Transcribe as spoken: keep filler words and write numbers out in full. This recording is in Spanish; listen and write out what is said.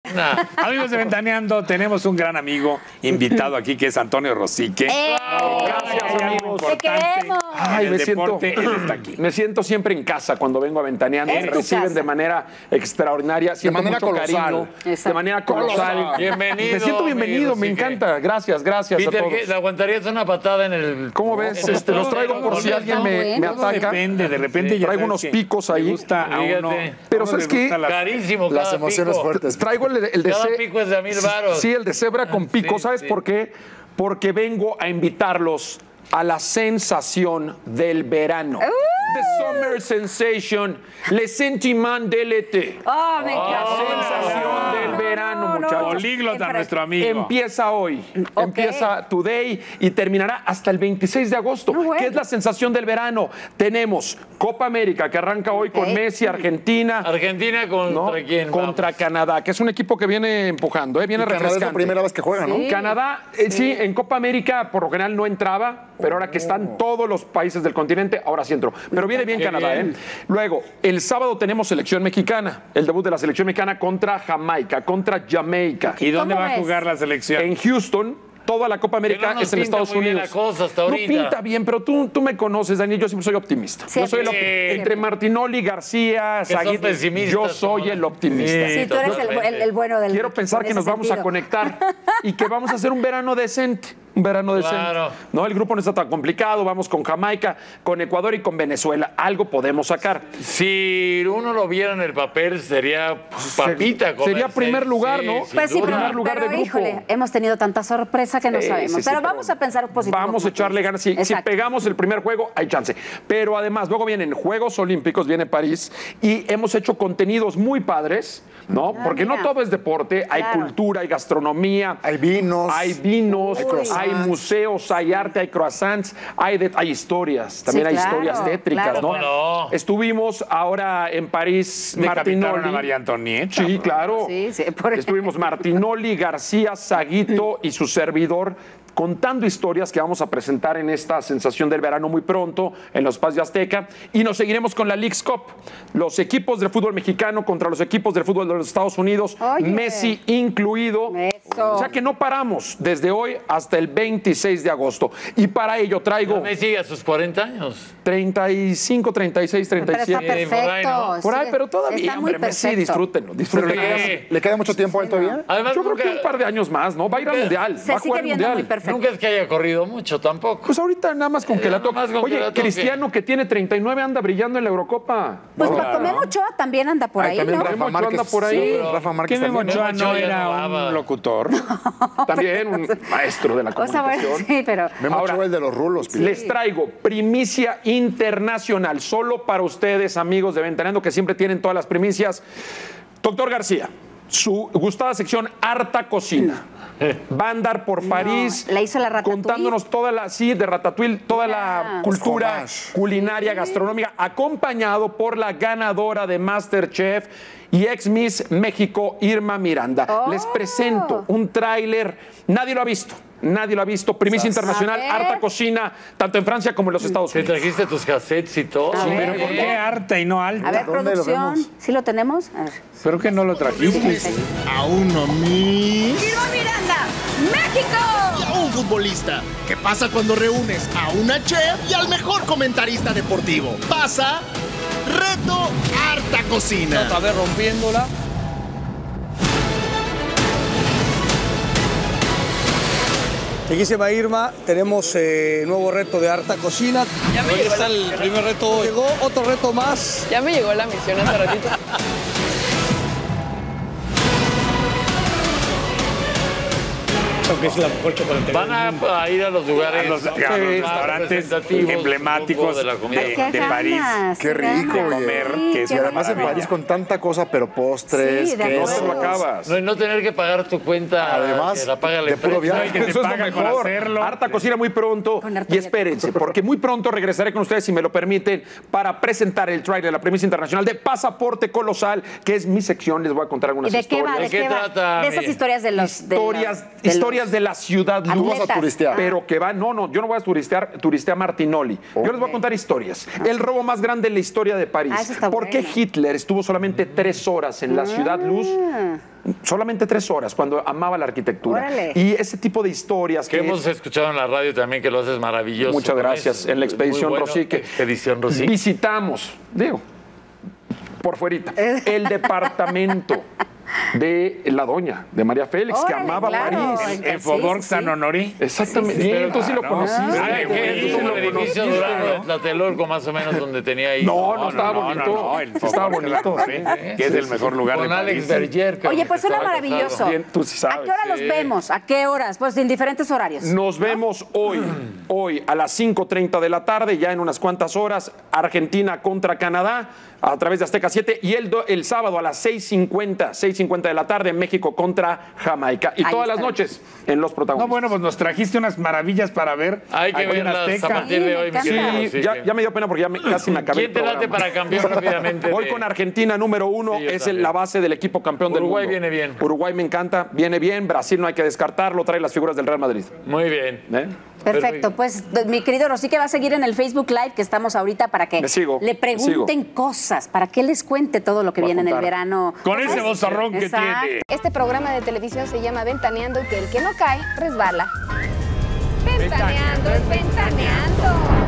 Nah. Amigos de Ventaneando, tenemos un gran amigo invitado aquí que es Antonio Rosique. ¡Eh! Gracias, amigos. ¡Te queremos! Ay, me me siento, siento, él está aquí. me siento siempre en casa cuando vengo a Ventaneando. Es Me tu reciben casa. de manera extraordinaria, siento manera mucho colosal. cariño, Exacto. de manera colosal. Colosal. Bienvenido, Me siento bienvenido, amigo, me sí que- encanta. Gracias, gracias Peter, a ¿qué? todos. ¿Le aguantarías una patada en el...? ¿Cómo ves? en el Este, los estómago? traigo por si Está alguien me, me bueno. ataca. Depende, de repente Sí. ya Traigo sabes unos que picos ahí. le gusta a uno. Fíjate. Pero a uno ¿sabes le qué? gusta la- Carísimo Las cada emociones pico. fuertes. Traigo el, el de Cada ce- pico es de a mil varos. Sí, el de cebra con pico. Sí, ¿Sabes sí. por qué? Porque vengo a invitarlos a la sensación del verano. The Summer Sensation, Le Sentiment de l'été. ¡Oh, me La encanta! sensación del verano, no, no. muchachos. Políglota, nuestro amigo. Empieza hoy, Ok. empieza today y terminará hasta el veintiséis de agosto. No, bueno. ¿Qué es la sensación del verano? Tenemos Copa América que arranca hoy con Ok. Messi, Argentina. ¿Argentina contra ¿no? quién? Contra Vamos. Canadá, que es un equipo que viene empujando, ¿eh? viene Canadá es la refrescante. primera vez que juega, ¿no? Sí. Canadá, eh, sí. en Copa América por lo general no entraba, pero ahora que están todos los países del continente, ahora sí entró. Pero viene bien Qué Canadá, bien. ¿eh? Luego, el sábado tenemos selección mexicana, el debut de la selección mexicana contra Jamaica, contra Jamaica. ¿Y dónde ¿Cómo va a ves? jugar la selección? En Houston. Toda la Copa América Que no nos es en pinta Estados muy bien Unidos. la cosa hasta no ahorita. pinta bien, pero tú, tú me conoces, Daniel. Yo siempre soy optimista. Yo soy el Siempre. opti- Sí. Entre Martinoli, García, Que son Saguit, pesimistas, yo soy como- el optimista. Sí, Sí, tú eres el, totalmente. el- el bueno del Quiero pensar en que ese nos vamos a sentido. conectar y que vamos a hacer un verano decente. Un verano decente. Claro. No, el grupo no está tan complicado. Vamos con Jamaica, con Ecuador y con Venezuela. Algo podemos sacar. Si uno lo viera en el papel, sería papita. Sería comerse. primer lugar, Sí, ¿no? sin Pues sí, duda. pero, primer lugar pero, de grupo. híjole, hemos tenido tanta sorpresa que no Sí, sabemos. sí, sí, pero vamos a pensar positivo. Vamos a como tú echarle dices. ganas. Si, si Exacto. pegamos el primer juego, hay chance. Pero además, luego vienen Juegos Olímpicos, viene París, y hemos hecho contenidos muy padres, ¿no? Ah, Porque no mira. todo es deporte, hay Claro. cultura, hay gastronomía. Hay vinos. Hay vinos, Hay hay, croissants. museos, hay arte, hay croissants, hay, de- hay historias, también Sí, hay claro, historias tétricas, claro, ¿no? ¿Cómo no? Estuvimos ahora en París, Decapitaron a Martinoli. María Antonieta. Sí, claro. Sí, sí, por- Estuvimos Martinoli, García, Saguito y su servidor contando historias que vamos a presentar en esta sensación del verano muy pronto en los Espacios Azteca, y nos seguiremos con la Leagues Cup, los equipos del fútbol mexicano contra los equipos del fútbol de los Estados Unidos, Oye. Messi incluido. Eso. O sea que no paramos desde hoy hasta el veintiséis de agosto. Y para ello traigo Messi a sus cuarenta años. treinta y cinco, treinta y seis, treinta y Pero está siete. por ahí, perfecto. ¿no? Por ahí, sí, pero todavía, está muy hombre, Messi, perfecto. disfrútenlo, Pero disfrútenlo. le, Sí. queda, ¿le queda mucho tiempo a él todavía? Además, Yo creo nunca, que un par de años más, ¿no? Va a ir al Mundial, Se va a sigue jugar el viendo muy Mundial. perfecto. nunca es que haya corrido mucho tampoco. Pues ahorita nada más con que la nada toque. más con que Oye, la toque. Cristiano que tiene treinta y nueve anda brillando en la Eurocopa. Pues No, Paco Memo Ochoa también anda por Ay, ahí, también ¿no? Rafa Memo Ochoa Márquez. anda por ahí. Sí, No. Rafa ¿Qué Márquez Memo también. Ochoa no Ochoa ya era no daba. un locutor? También un maestro de la O sea, bueno, comunicación. sí, pero... Memo Ahora, Ochoa, el de los rulos. Pilar. Les traigo primicia internacional, solo para ustedes, amigos de Ventaneando, que siempre tienen todas las primicias. Doctor García, su gustada sección Harta Cocina. Va a andar por París la hizo la Ratatouille. contándonos toda la, sí, de Ratatouille, toda Mira. la cultura Fromage. culinaria, gastronómica, acompañado por la ganadora de MasterChef y ex Miss México, Irma Miranda. Oh. Les presento un tráiler, nadie lo ha visto. Nadie lo ha visto. Primicia internacional, A ver. harta cocina, tanto en Francia como en los Estados Te Unidos. trajiste tus cassettes y todo. A Sí, ver. ¿Pero por qué harta y no alta? A ver, ¿Dónde lo producción. vemos? ¿Sí lo tenemos? A ver. Creo que no lo trajiste. A uno Miss Irma Miranda, México. y a un futbolista. ¿Qué pasa cuando reúnes a una chef y al mejor comentarista deportivo? Pasa Reto Harta Cocina. Otra vez rompiéndola. Riquísima Irma, tenemos eh, nuevo reto de harta cocina. Ya me Hoy llegó está la el misión. primer reto. Llegó otro reto más. Ya me llegó la misión hace ratito. Que es la mejor chocolatería. Van a, a ir a los lugares A los, a los más restaurantes representativos, emblemáticos supongo, de la comida. de, ¿Qué de París. ganas? Qué rico, ganas. oye. Comer, Sí, que es qué Y una además en maravilla. París con tanta cosa, pero postres, Sí, de No acuerdo. te lo quesos. acabas. No, y no tener que pagar tu cuenta, Además, que la paga la de puro empresa. viaje. Y que te Eso es lo pagan por mejor. hacerlo. Harta cocina muy pronto. Con harta Y espérense, porque muy pronto regresaré con ustedes, si me lo permiten, para presentar el trailer de la premisa internacional de Pasaporte Colosal, que es mi sección. Les voy a contar algunas ¿Y de qué va? historias. ¿De ¿De qué qué va? trata, De esas mire? historias de los... de Historias, los- de historias historias de la ciudad Atletas. luz. Tú vas a turistear. Pero que va, no, no, yo no voy a turistear, turistear Martinoli. Yo les voy a contar historias. El robo más grande en la historia de París. Ah, eso está ¿Por qué bueno. Hitler estuvo solamente tres horas en la ciudad luz? Solamente tres horas, cuando amaba la arquitectura. Órale. Y ese tipo de historias Que que... hemos escuchado en la radio también que lo haces maravilloso. Muchas con gracias. eso. En la Es expedición muy bueno. Rosique. Expedición Rosique. Visitamos, digo, por fuerita, el departamento de la doña, de María Félix, que Órale, amaba claro. París. En Faubourg Saint Honoré. Exactamente. Sí, sí, sí. Bien, tú sí lo Ah, no. conociste. Ay, ¿Qué? güey, Es sí como lo el edificio conociste, dorado de ¿no? Tlatelolco, más o menos, donde tenía ahí. No, no, estaba no, bonito. no, no, el Estaba Faubourg bonito. Saint Honoré, que es el mejor lugar Con de Alex París. Berger. que Oye, pues suena estaba maravilloso. casado. Bien, tú sí sabes. ¿A qué hora los Sí. vemos? ¿A qué horas? Pues en diferentes horarios. Nos vemos hoy, hoy a las cinco treinta de la tarde, ya en unas cuantas horas, Argentina contra Canadá a través de Azteca siete y el, do- el sábado a las seis cincuenta, seis cincuenta de la tarde, México contra Jamaica. Y Ahí todas las estaremos. noches en Los No, Protagonistas. bueno, pues nos trajiste unas maravillas para ver. Hay que aquí en verlas Azteca. a partir Sí, de me hoy, mi encanta. querido Sí, Rosique. ya, ya me dio pena porque ya me- casi me acabé ¿Quién el te late programa. para campeón rápidamente? Voy de- con Argentina número uno, Sí, yo es el- también. la base del equipo campeón del mundo. Uruguay viene bien. Uruguay me encanta, viene bien, Brasil no hay que descartarlo, trae las figuras del Real Madrid. Muy bien. ¿Eh? Perfecto, pues d- mi querido Rosique va a seguir en el Facebook Live que estamos ahorita para que Me sigo, le me pregunten cosas, para que les cuente todo lo que Voy a viene en el contar. verano. Con ¿Cómo ese es? vozarrón que Exacto. tiene. Este programa de televisión se llama Ventaneando y que el que no cae resbala. Ventaneando es ventaneando.